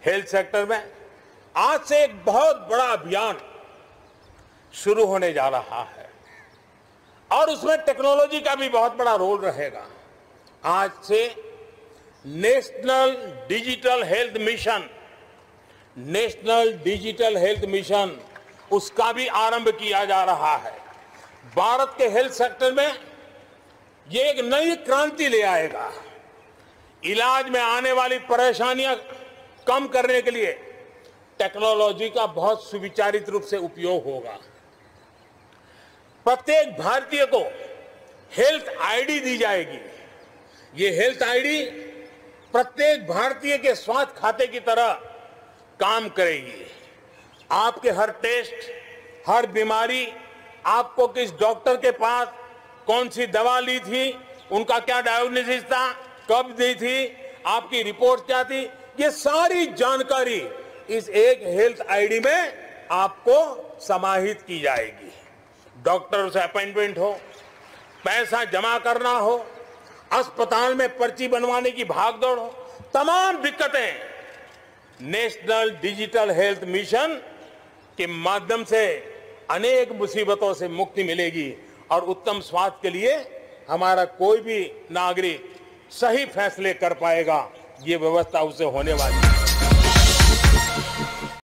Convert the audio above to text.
Health sector में आज से एक बहुत बड़ा अभियान शुरू होने जा रहा है और उसमें टेक्नोलॉजी का भी बहुत बड़ा रोल रहेगा। आज से नेशनल डिजिटल हेल्थ मिशन उसका भी आरंभ किया जा रहा है। भारत के हेल्थ सेक्टर में ये एक नई क्रांति ले आएगा। इलाज में आने वाली परेशानियां कम करने के लिए टेक्नोलॉजी का बहुत सुविचारित रूप से उपयोग होगा। प्रत्येक भारतीय को हेल्थ आईडी दी जाएगी। ये हेल्थ आईडी प्रत्येक भारतीय के स्वास्थ्य खाते की तरह काम करेगी। आपके हर टेस्ट, हर बीमारी, आपको किस डॉक्टर के पास कौन सी दवा ली थी, उनका क्या डायग्नोसिस था, कब दी थी, आपकी रिपोर्ट क्या थी, ये सारी जानकारी इस एक हेल्थ आईडी में आपको समाहित की जाएगी। डॉक्टर से अपॉइंटमेंट हो, पैसा जमा करना हो, अस्पताल में पर्ची बनवाने की भागदौड़ हो, तमाम दिक्कतें नेशनल डिजिटल हेल्थ मिशन के माध्यम से अनेक मुसीबतों से मुक्ति मिलेगी और उत्तम स्वास्थ्य के लिए हमारा कोई भी नागरिक सही फैसले कर पाएगा। ये व्यवस्था उसे होने वाली है।